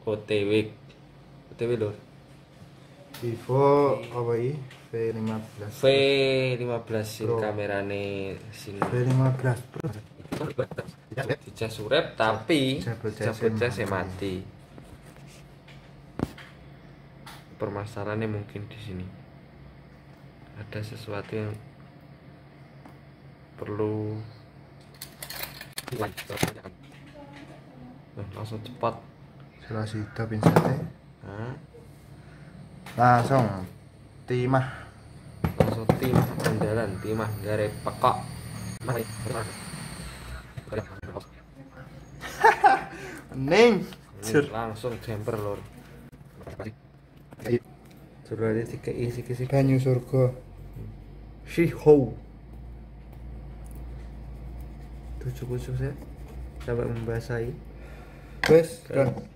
OTW. OTW lho. Vivo apa iki? V15. V15 sing Pro. kamerane sing V15 Pro. dicas urep tapi Jabut jabut casnya casnya mati. Permasalahannya mungkin di sini. Ada sesuatu yang perlu langsung cepat. Selasi pinsate. Hah? Langsung timah. Langsung timah andalan, timah gare pekok. Ning. Langsung jumper lur. Jurale dikei sik-sik Banyu surga. Shiho. tujuh saya sampai membasahi. Wes, kan.